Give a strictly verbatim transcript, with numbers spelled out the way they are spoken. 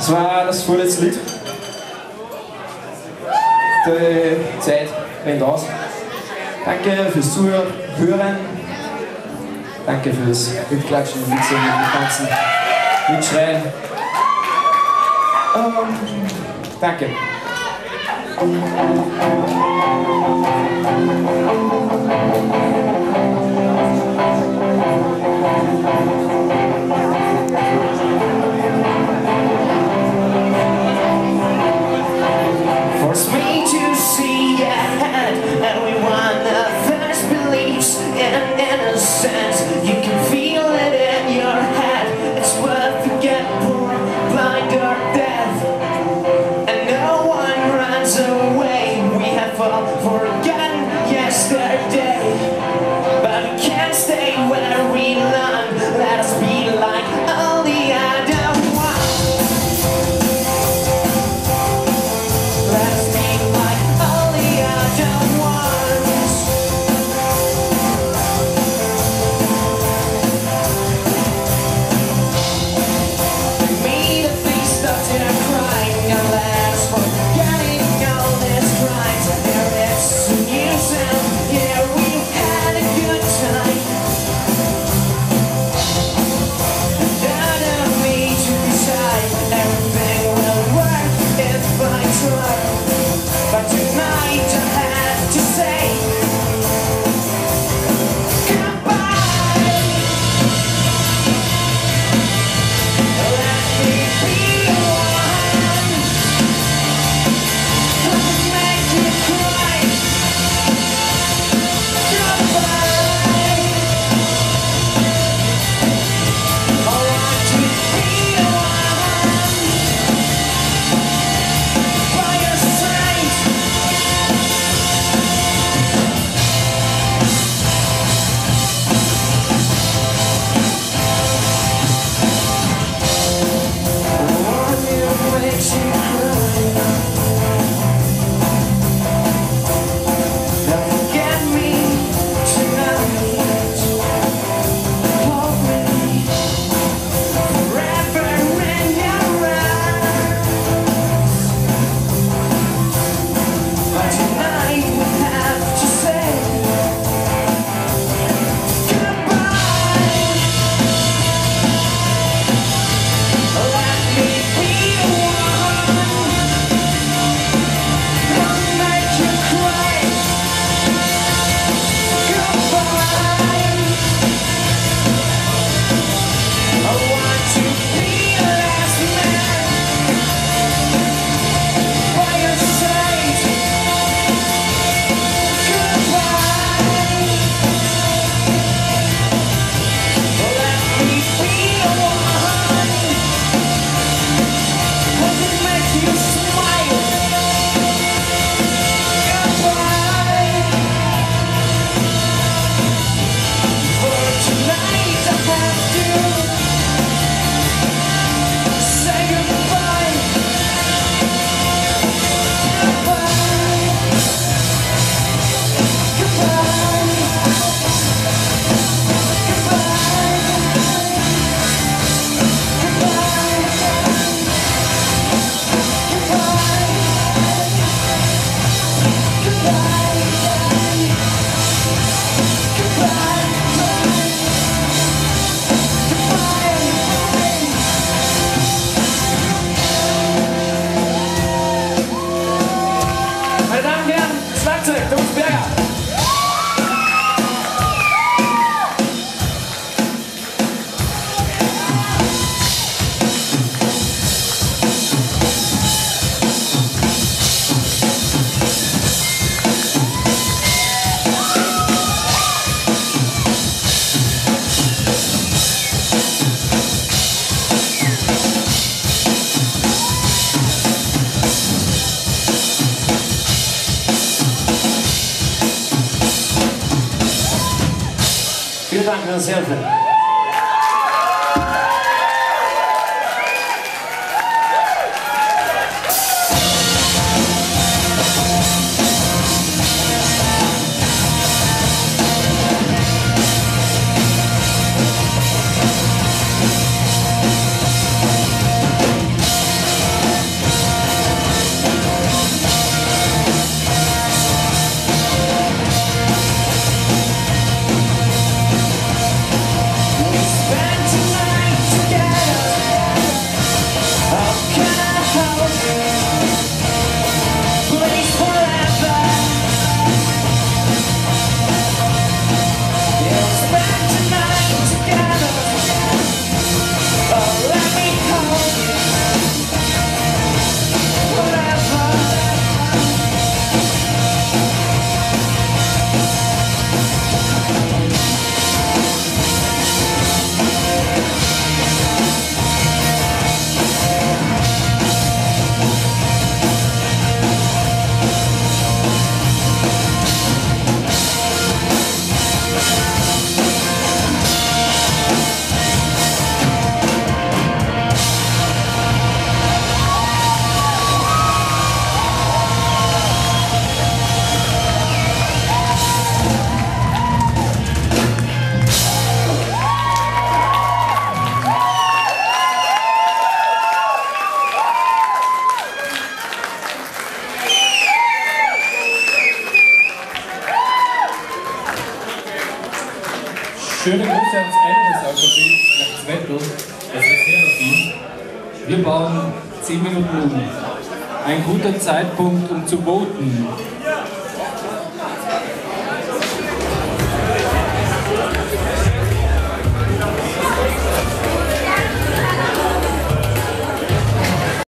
Das war das vorletzte Lied. Die Zeit rennt aus. Danke fürs Zuhören, Hören. Danke fürs Mitklatschen, Mitsingen, Mittanzen, Mitschreien. Ähm, danke. Force me to see ahead, and we want the first beliefs in innocence. You can feel it in your head. It's worth to get born blind or deaf, and no one runs away. We have all forgotten yesterday, but we can't stay where we belong. Let us be like all the other ones. Let us be like all the other ones. They made a feast of their crying, and let us forgetting all these crimes. There is a new sound, yeah, we had a good time. None of me to decide, everything will work if I try. But tonight I have to say goodbye. Let me be one who can make you cry. Goodbye. I want to be one by your side. One who makes you cry. Don't forget me tonight. Hold me forever in your arms. But tonight we have to say goodbye. Let me be one who'll make you cry. Goodbye. I want to be the last man by your side. Goodbye. Let me be the one who can make you smile. Goodbye. For tonight I have to say goodbye. Goodbye. Goodbye. Meine Damen und Herren, Schlagzeug, Thomas Berger. Vielen Dank für das Helfen. Schöne Grüße ans Ende des Alphabets nach Zwettl, das Reserve-Team. Wir bauen zehn Minuten um. Ein guter Zeitpunkt, um zu voten.